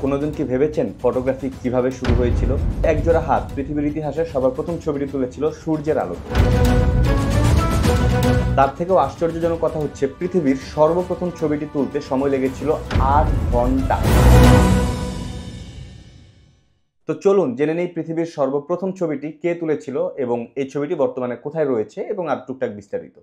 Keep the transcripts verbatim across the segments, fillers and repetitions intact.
কোনোদিন কি ভেবেছেন ফটোগ্রাফি কিভাবে শুরু হয়েছিল? একজোড়া হাত পৃথিবীর ইতিহাসে সবার প্রথম ছবিটি তুলেছিল সূর্যের আলোতে। তার থেকেও আশ্চর্যজনক কথা হচ্ছে পৃথিবীর সর্বপ্রথম ছবিটি তুলতে সময় লেগেছিল আট ঘন্টা। তো চলুন জেনে নেই পৃথিবীর সর্বপ্রথম ছবিটি কে তুলেছিল এবং এই ছবিটি বর্তমানে কোথায় রয়েছে এবং আর টুকটাক বিস্তারিত।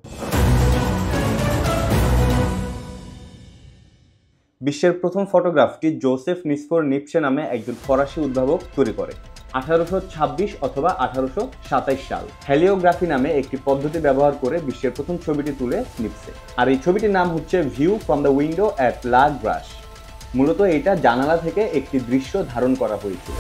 বিশ্বের প্রথম ফটোগ্রাফটি জোসেফ নিসফর নিপসে নামে একজন ফরাসি উদ্ভাবক তৈরি করে আঠারোশো ছাব্বিশ অথবা আঠারোশো সাতাইশ সাল। হেলিওগ্রাফি নামে একটি পদ্ধতি ব্যবহার করে বিশ্বের প্রথম ছবিটি তুলে নিপসে। আর এই ছবিটির নাম হচ্ছে view from the window at Le Gras. মূলত এটা জানালা থেকে একটি দৃশ্য ধারণ করা হয়েছিল।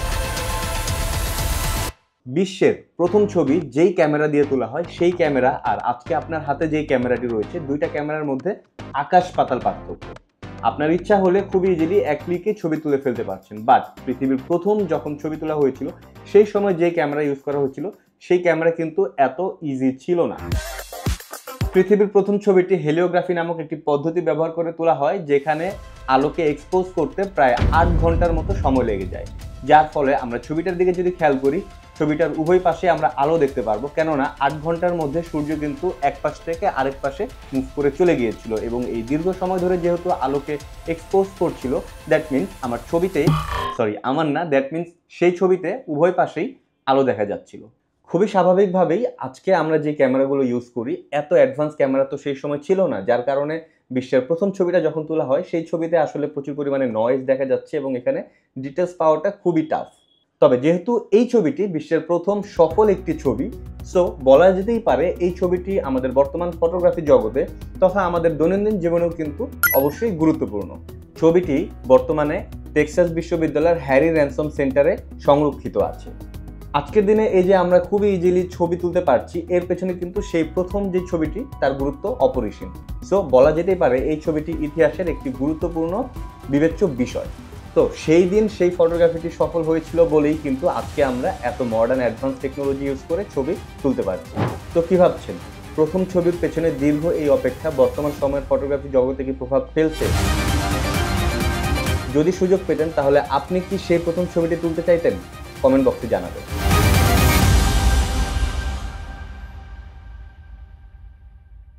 বিশ্বের প্রথম ছবি যেই ক্যামেরা দিয়ে তোলা হয় সেই ক্যামেরা আর আজকে আপনার হাতে যেই ক্যামেরাটি রয়েছে, দুইটা ক্যামেরার মধ্যে আকাশ পাতাল পার্থক্য। আপনার ইচ্ছা হলে খুবই ইজিলি এক ক্লিকে ছবি তুলে ফেলতে পারছেন, বাট পৃথিবীর প্রথম যখন ছবি তোলা হয়েছিল সেই সময় যে ক্যামেরা ইউজ করা হয়েছিল সেই ক্যামেরা কিন্তু এত ইজি ছিল না। পৃথিবীর প্রথম ছবিটি হেলিওগ্রাফি নামক একটি পদ্ধতি ব্যবহার করে তোলা হয়, যেখানে আলোকে এক্সপোজ করতে প্রায় আট ঘন্টার মতো সময় লেগে যায়। যার ফলে আমরা ছবিটার দিকে যদি খেয়াল করি, ছবিটার উভয় পাশে আমরা আলো দেখতে পারবো, কেননা আট ঘন্টার মধ্যে সূর্য কিন্তু এক পাশ থেকে আরেক পাশে মুভ করে চলে গিয়েছিল এবং এই দীর্ঘ সময় ধরে যেহেতু আলোকে এক্সপোজ করছিল, দ্যাট মিনস আমার ছবিতে সরি আমার না দ্যাট মিনস সেই ছবিতে উভয় পাশেই আলো দেখা যাচ্ছিল। খুবই স্বাভাবিকভাবেই আজকে আমরা যে ক্যামেরাগুলো ইউজ করি, এত অ্যাডভান্স ক্যামেরা তো সেই সময় ছিল না, যার কারণে বিশ্বের প্রথম ছবিটা যখন তোলা হয় সেই ছবিতে আসলে প্রচুর পরিমাণে নয়েজ দেখা যাচ্ছে এবং এখানে ডিটেলস পাওয়াটা খুবই টাফ। তবে যেহেতু এই ছবিটি বিশ্বের প্রথম সফল একটি ছবি, সো বলা যেতেই পারে এই ছবিটি আমাদের বর্তমান ফটোগ্রাফি জগতে তথা আমাদের দৈনন্দিন জীবনেও কিন্তু অবশ্যই গুরুত্বপূর্ণ। ছবিটি বর্তমানে টেক্সাস বিশ্ববিদ্যালয়ের হ্যারি র্যানসম সেন্টারে সংরক্ষিত আছে। আজকের দিনে এই যে আমরা খুবই ইজিলি ছবি তুলতে পারছি, এর পেছনে কিন্তু সেই প্রথম যে ছবিটি তার গুরুত্ব অপরিসীম। সো বলা যেতেই পারে এই ছবিটি ইতিহাসের একটি গুরুত্বপূর্ণ বিবেচ্য বিষয়। তো সেই দিন সেই ফটোগ্রাফিটি সফল হয়েছিল বলেই কিন্তু আজকে আমরা এত মডার্ন অ্যাডভান্স টেকনোলজি ইউজ করে ছবি তুলতে পারছি। তো কি ভাবছেন, প্রথম ছবির পেছনে দীর্ঘ এই অপেক্ষা বর্তমান সময়ের ফটোগ্রাফি জগতে কি প্রভাব ফেলছে? যদি সুযোগ পেতেন তাহলে আপনি কি সেই প্রথম ছবিটি তুলতে চাইতেন? কমেন্ট বক্সে জানাবেন।